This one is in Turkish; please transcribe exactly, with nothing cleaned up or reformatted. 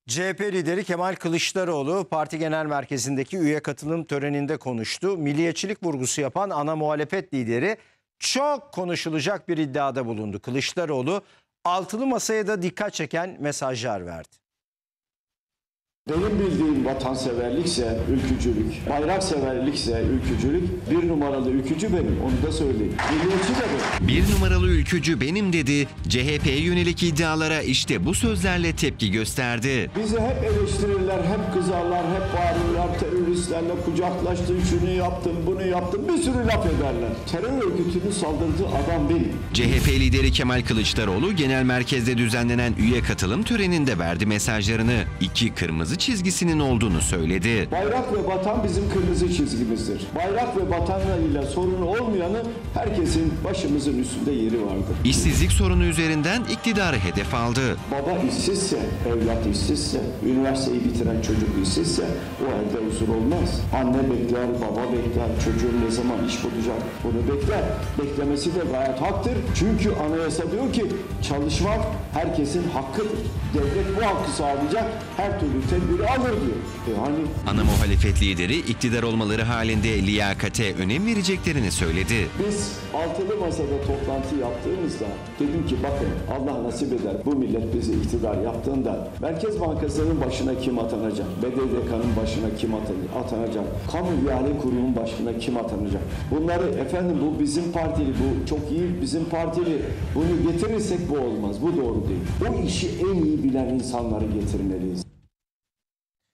C H P lideri Kemal Kılıçdaroğlu parti genel merkezindeki üye katılım töreninde konuştu. Milliyetçilik vurgusu yapan ana muhalefet lideri çok konuşulacak bir iddiada bulundu. Kılıçdaroğlu altılı masaya da dikkat çeken mesajlar verdi. Benim bildiğim vatanseverlikse ülkücülük, bayrakseverlikse ülkücülük, bir numaralı ülkücü benim, onu da söyleyeyim. Milliyetçi de benim. Bir numaralı ülkücü benim dedi, C H P'ye yönelik iddialara işte bu sözlerle tepki gösterdi. Bizi hep eleştirirler, hep kızarlar, hep bağırırlar, teröristlerle kucaklaştın, şunu yaptın, bunu yaptın, bir sürü laf ederler. Terör örgütünün saldırdığı adam benim. C H P lideri Kemal Kılıçdaroğlu genel merkezde düzenlenen üye katılım töreninde verdi mesajlarını. İki kırmızı çizgisinin olduğunu söyledi. Bayrak ve vatan bizim kırmızı çizgimizdir. Bayrak ve vatanlarıyla sorunu olmayanı herkesin başımızın üstünde yeri vardır. İşsizlik sorunu üzerinden iktidarı hedef aldı. Baba işsizse, evlat işsizse, üniversiteyi bitiren çocuk işsizse o evde huzur olmaz. Anne bekler, baba bekler, çocuğun ne zaman iş bulacak bunu bekler. Beklemesi de gayet haktır. Çünkü anayasa diyor ki çalışmak herkesin hakkıdır. Devlet bu hakkı sağlayacak, her türlü tedbiri alır diyor. Yani... Ana muhalefet lideri iktidar olmaları halinde liyakate önem vereceklerini söyledi. Biz altılı masada toplantı yaptığımızda dedim ki bakın Allah nasip eder bu millet bizi iktidar yaptığında Merkez Bankası'nın başına kim atanacak? B D D K'nın başına kim atanacak? Kamu ihale kurumunun başına kim atanacak? Bunları efendim bu bizim partili, bu çok iyi bizim partili. Bunu getirirsek bu olmaz. Bu doğru değil. O işi en iyi bilen insanları getirmeliyiz.